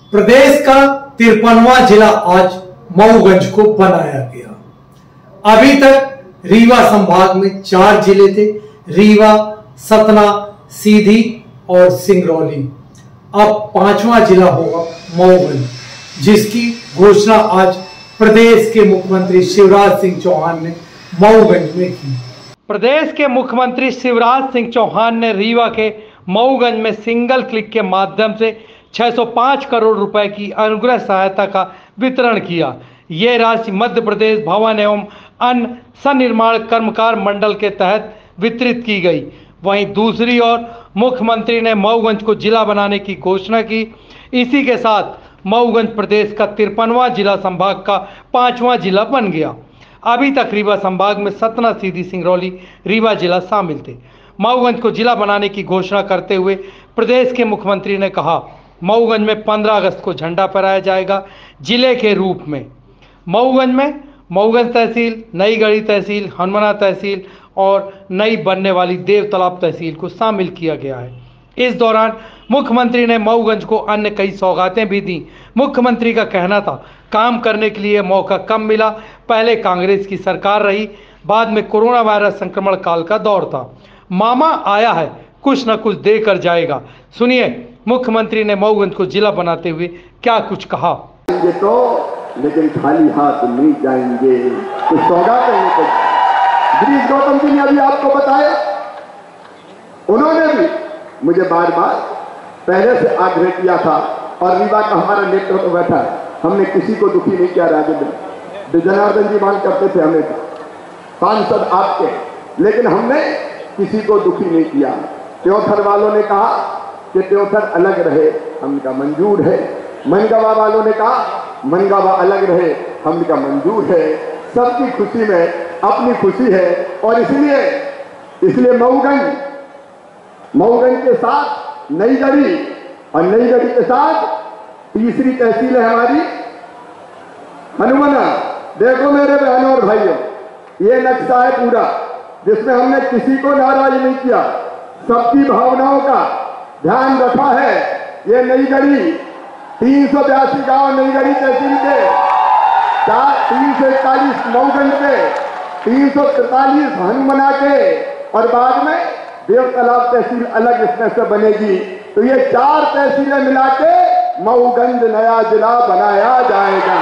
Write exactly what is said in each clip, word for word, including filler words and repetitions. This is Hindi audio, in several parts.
प्रदेश का तिरपनवां जिला आज मऊगंज को बनाया गया। अभी तक रीवा संभाग में चार जिले थे, रीवा, सतना, सीधी और सिंगरौली। अब पांचवा जिला होगा मऊगंज, जिसकी घोषणा आज प्रदेश के मुख्यमंत्री शिवराज सिंह चौहान ने मऊगंज में की। प्रदेश के मुख्यमंत्री शिवराज सिंह चौहान ने रीवा के मऊगंज में सिंगल क्लिक के माध्यम से छह सौ पाँच करोड़ रुपए की अनुग्रह सहायता का वितरण किया। ये राशि मध्य प्रदेश भवन एवं अन्य सनिर्माण कर्मकार मंडल के तहत वितरित की गई। वहीं दूसरी ओर मुख्यमंत्री ने मऊगंज को जिला बनाने की घोषणा की। इसी के साथ मऊगंज प्रदेश का तिरपनवां जिला संभाग का पांचवां जिला बन गया। अभी तक रीवा संभाग में सतना, सीधी, सिंगरौली, रीवा जिला शामिल थे। मऊगंज को जिला बनाने की घोषणा करते हुए प्रदेश के मुख्यमंत्री ने कहा, मऊगंज में पंद्रह अगस्त को झंडा फहराया जाएगा जिले के रूप में। मऊगंज में मऊगंज तहसील, नई गढ़ी तहसील, हनुमाना तहसील और नई बनने वाली देव तालाब तहसील को शामिल किया गया है। इस दौरान मुख्यमंत्री ने मऊगंज को अन्य कई सौगातें भी दी। मुख्यमंत्री का कहना था, काम करने के लिए मौका कम मिला। पहले कांग्रेस की सरकार रही, बाद में कोरोना वायरस संक्रमण काल का दौर था। मामा आया है, कुछ न कुछ देकर जाएगा। सुनिए मुख्यमंत्री ने मऊगंज को जिला बनाते हुए क्या कुछ कहा। तो लेकिन खाली हाथ नहीं जाएंगे, कुछ सौगात है। गिरीश गौतम जी ने अभी आपको बताया, उन्होंने भी मुझे बार बार पहले से आग्रह किया था और रीवा का हमारा नेतृत्व बैठा है, हमने किसी को दुखी नहीं किया। राजेंद्र जनार्दन जी मांग करते थे हमें सांसद आपके, लेकिन हमने किसी को दुखी नहीं किया। त्योथर वालों ने कहा कि त्योथर अलग रहे, हमका मंजूर है। मनगावा वालों ने कहा मनगावा अलग रहे, हमका मंजूर है। सबकी खुशी में अपनी खुशी है और इसलिए इसलिए मऊगंज मऊगंज के साथ नई गढ़ी और नई गढ़ी के साथ तीसरी तहसील है हमारी हनुमाना। देखो मेरे बहनों और भाइयों, ये नक्शा है पूरा, जिसमें हमने किसी को नाराज नहीं किया, सबकी भावनाओं का ध्यान रखा है। ये नई गढ़ी तीन सौ बयासी गाँव नई गढ़ी तहसील के, चार तीन सौ इकतालीस मऊगंज के, तीन सौ तैतालीस हनुमाना के और बाद में देव तालाब तहसील अलग इसमें से बनेगी। तो ये चार तहसीलें मिला के मऊगंज नया जिला बनाया जाएगा।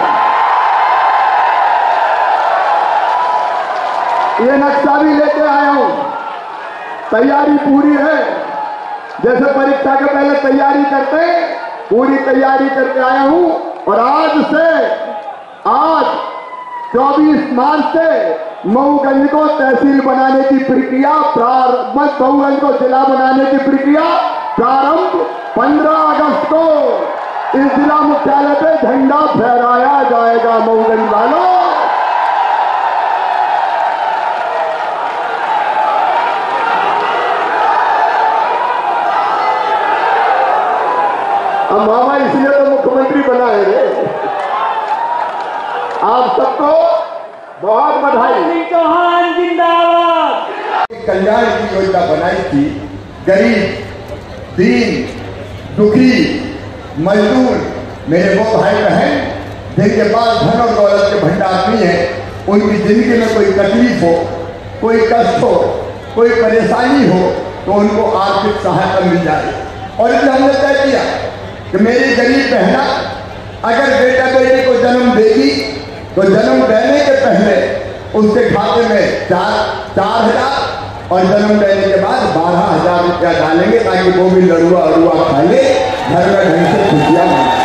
ये नक्शा भी लेके आया हूं, तैयारी पूरी है। जैसे परीक्षा के पहले तैयारी करते, पूरी तैयारी करके आया हूं। और आज से आज चौबीस मार्च से मऊगंज को तहसील बनाने की प्रक्रिया प्रारंभ, मऊगंज को जिला बनाने की प्रक्रिया प्रारंभ पंद्रह अगस्त को इस जिला मुख्यालय पे झंडा फहराया जाएगा। मऊगंज वालों, अब मामा इसलिए तो मुख्यमंत्री बनाए रे। आप सबको बहुत बधाई। चौहान जिंदाबाद। कल्याण की योजना बनाई थी, गरीब, दीन, दुखी, मजदूर, मेरे वो भाई बहन जिनके पास धन और दौलत के भंडार नहीं है, उनकी जिंदगी में कोई तकलीफ हो, कोई कष्ट हो, कोई परेशानी हो, तो उनको आर्थिक सहायता मिल जाए। और इसलिए हमने तय किया कि मेरी गरीब बहना अगर बेटा बेटी को जन्म देगी तो जन्म देने के पहले उसके खाते में चार चार हजार और जन्म देने के बाद बारह हजार रुपया डालेंगे, ताकि वो भी लड़ुआ अड़ुआ खाएंगे, घर में ढंग से खुशियां